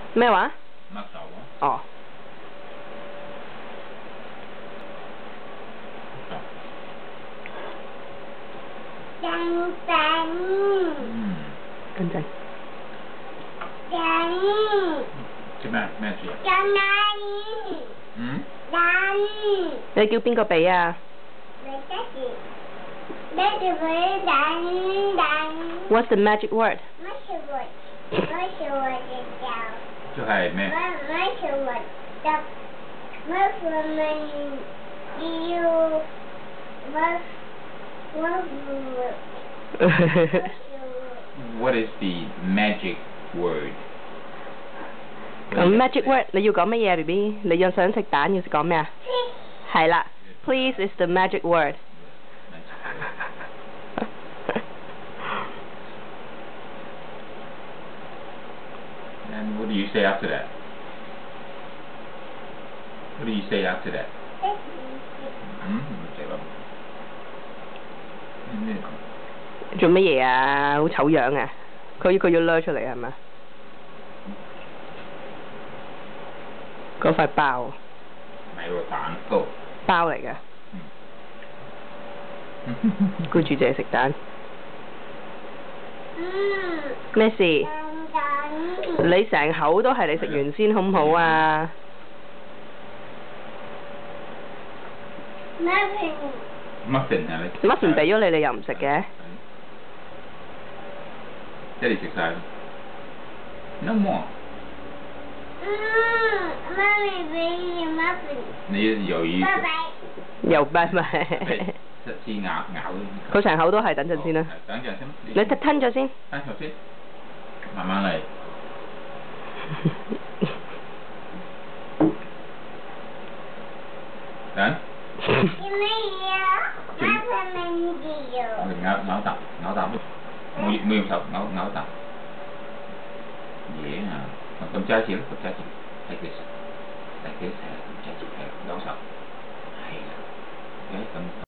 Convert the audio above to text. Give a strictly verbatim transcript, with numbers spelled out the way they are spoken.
咩話？ 握手啊。 哦。 等等。 嗯。 跟陣。 等。 做咩咩字啊？ 等。 嗯？ 等。 你叫邊個俾啊？ 你爹哋，爹哋俾等等。 What's the magic word？ 乜事活？乜事活就就係咩？ 乜乜事活就乜事咪要乜乜活。 What is the magic word？ 咁 magic word 你要講乜嘢 B B？ 你又想食蛋要講咩啊？係啦 ，Please is the magic word。 And what do you say after that? What do you say after that? 嗯，唔食啦。咩？ 做乜嘢啊？好醜樣啊！佢佢要掠出嚟係咪？嗰塊包。 唔係喎，蛋糕。 包嚟㗎。顧住淨係食蛋。 嗯。 咩事？ 等等。 你成口都係你食完先好唔好啊 ？Muffin。 Muffin 係你。 Muffin 俾咗你，你又唔食嘅？ 爹哋食晒啦。No more。 嗯，媽咪俾你 muffin。 你又要。 拜拜。 又拜拜。 一支咬咬。 佢成口都係，等陣先啦。 等陣先。 你吞咗先。 吞咗先。慢慢嚟。等。 做咩嘢啊？媽咪問你呀。 咬咬啖，咬啖。冇冇用手咬咬啖。嘢啊！咁揸住啦，咁揸住。睇佢食，睇佢食，咁揸住係咬手。係啦。誒咁。